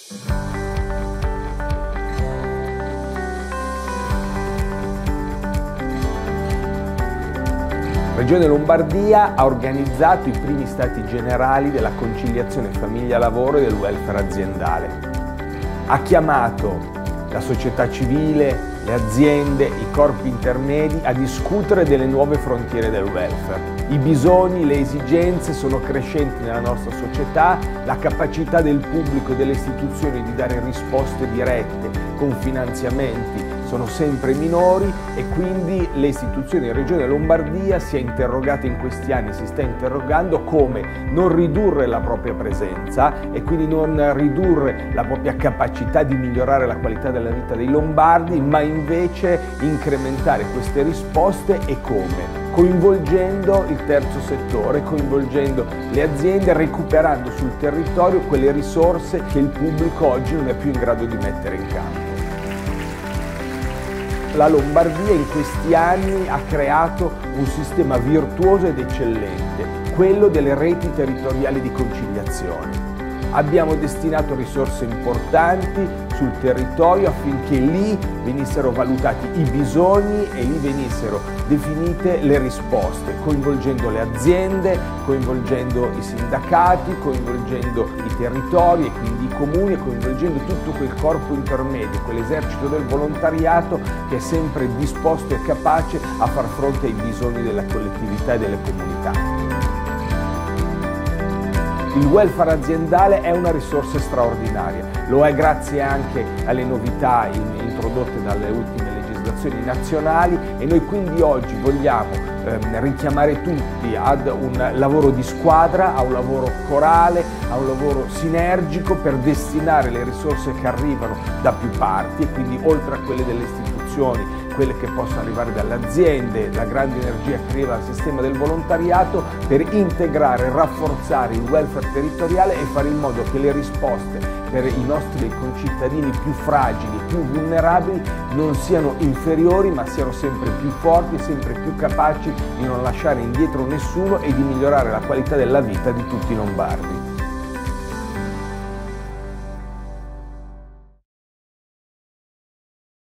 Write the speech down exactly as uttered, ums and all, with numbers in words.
La Regione Lombardia ha organizzato i primi stati generali della conciliazione famiglia-lavoro e del welfare aziendale. Ha chiamato la società civile, le aziende, i corpi intermedi a discutere delle nuove frontiere del welfare. I bisogni, le esigenze sono crescenti nella nostra società, la capacità del pubblico e delle istituzioni di dare risposte dirette con finanziamenti sono sempre minori e quindi le istituzioni della Regione Lombardia si è interrogata in questi anni, si sta interrogando come non ridurre la propria presenza e quindi non ridurre la propria capacità di migliorare la qualità della vita dei lombardi, ma invece incrementare queste risposte e come? Coinvolgendo il terzo settore, coinvolgendo le aziende, recuperando sul territorio quelle risorse che il pubblico oggi non è più in grado di mettere in campo. La Lombardia in questi anni ha creato un sistema virtuoso ed eccellente, quello delle reti territoriali di conciliazione. Abbiamo destinato risorse importanti sul territorio affinché lì venissero valutati i bisogni e lì venissero definite le risposte, coinvolgendo le aziende, coinvolgendo i sindacati, coinvolgendo i territori e quindi i comuni e coinvolgendo tutto quel corpo intermedio, quell'esercito del volontariato che è sempre disposto e capace a far fronte ai bisogni della collettività e delle comunità. Il welfare aziendale è una risorsa straordinaria, lo è grazie anche alle novità introdotte dalle ultime legislazioni nazionali e noi quindi oggi vogliamo ehm, richiamare tutti ad un lavoro di squadra, a un lavoro corale, a un lavoro sinergico per destinare le risorse che arrivano da più parti e quindi oltre a quelle delle istituzioni, quelle che possono arrivare dalle aziende, la grande energia che arriva dal sistema del volontariato per integrare e rafforzare il welfare territoriale e fare in modo che le risposte per i nostri concittadini più fragili, più vulnerabili non siano inferiori ma siano sempre più forti e sempre più capaci di non lasciare indietro nessuno e di migliorare la qualità della vita di tutti i lombardi.